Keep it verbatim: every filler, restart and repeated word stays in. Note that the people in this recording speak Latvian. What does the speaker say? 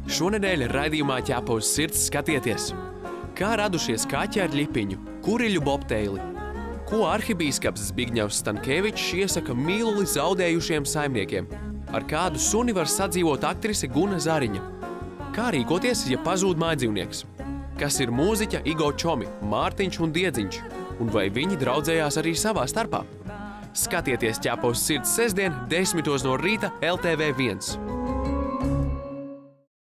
Šonedēļ raidījumā Ķepa uz sirds skatieties, kā radušies kaķi ar ļipiņu, kuriļu bobteili, ko arhibīskaps Zbigņevs Stankēvičs iesaka mīluli zaudējušiem saimniekiem, ar kādu suni var sadzīvot aktrise Guna Zariņa, kā rīkoties, ja pazūd mājdzīvnieks, kas ir mūziķa Igo Čomi, Mārtiņš un Diedziņš, un vai viņi draudzējās arī savā starpā. Skatieties Ķepa uz sirds sestdien, desmitos no rīta L T V viens.